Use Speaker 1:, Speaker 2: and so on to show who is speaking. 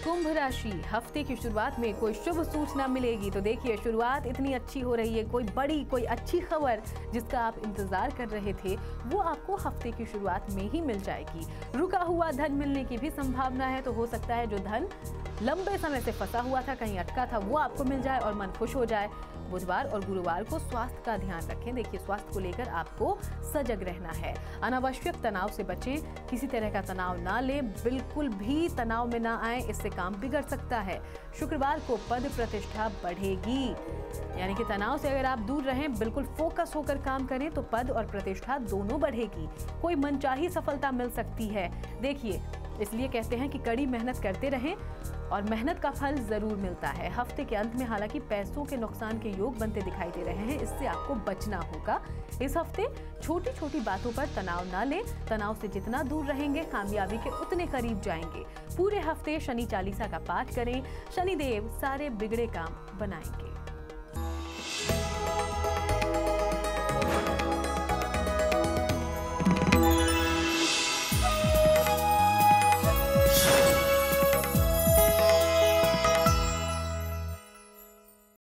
Speaker 1: कुंभ राशि, हफ्ते की शुरुआत में कोई शुभ सूचना मिलेगी। तो देखिए शुरुआत इतनी अच्छी हो रही है, कोई अच्छी खबर जिसका आप इंतजार कर रहे थे वो आपको हफ्ते की शुरुआत में ही मिल जाएगी। रुका हुआ धन मिलने की भी संभावना है, तो हो सकता है जो धन लंबे समय से फंसा हुआ था, कहीं अटका था, वो आपको मिल जाए और मन खुश हो जाए। बुधवार और गुरुवार को स्वास्थ्य का ध्यान रखें। देखिए स्वास्थ्य को लेकर आपको सजग रहना है। अनावश्यक तनाव से बचें, किसी तरह का तनाव ना लें, बिल्कुल भी तनाव में ना आए, इससे काम बिगड़ सकता है। शुक्रवार को पद प्रतिष्ठा बढ़ेगी, यानी कि तनाव से अगर आप दूर रहें, बिल्कुल फोकस होकर काम करें तो पद और प्रतिष्ठा दोनों बढ़ेगी। कोई मनचाही सफलता मिल सकती है। देखिए इसलिए कहते हैं कि कड़ी मेहनत करते रहें और मेहनत का फल जरूर मिलता है। हफ्ते के अंत में हालांकि पैसों के नुकसान के योग बनते दिखाई दे रहे हैं, इससे आपको बचना होगा। इस हफ्ते छोटी छोटी बातों पर तनाव ना लें, तनाव से जितना दूर रहेंगे कामयाबी के उतने करीब जाएंगे। पूरे हफ्ते शनि चालीसा का पाठ करें, शनिदेव सारे बिगड़े काम बनाएंगे।